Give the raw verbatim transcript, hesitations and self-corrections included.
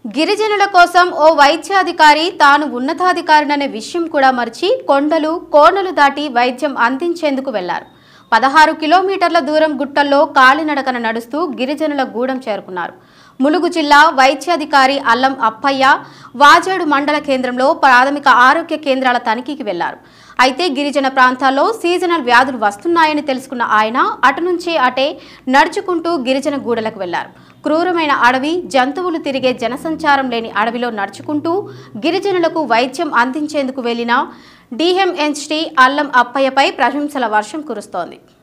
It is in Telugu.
గిరిజనుల కోసం ఓ వైద్యాధికారి తాను ఉన్నతాధికారిననే విషయం కూడా మర్చి కొండలు కోనలు దాటి వైద్యం అందించేందుకు వెళ్లారు. పదహారు కిలోమీటర్ల దూరం గుట్టల్లో కాలినడకన నడుస్తూ గిరిజనుల గూడెం చేరుకున్నారు. ములుగు జిల్లా వైద్యాధికారి అల్లం అప్పయ్య వాజేడు మండల కేంద్రంలో ప్రాథమిక ఆరోగ్య కేంద్రాల తనిఖీకి వెళ్లారు. అయితే గిరిజన ప్రాంతాల్లో సీజనల్ వ్యాధులు వస్తున్నాయని తెలుసుకున్న ఆయన అటు నుంచి అటే నడుచుకుంటూ గిరిజన గూడలకు వెళ్లారు. క్రూరమైన అడవి, జంతువులు తిరిగే జనసంచారం లేని అడవిలో నడుచుకుంటూ గిరిజనులకు వైద్యం అందించేందుకు వెళ్లిన డిఎంహెచ్డి అల్లం అప్పయ్యపై ప్రశంసల వర్షం కురుస్తోంది.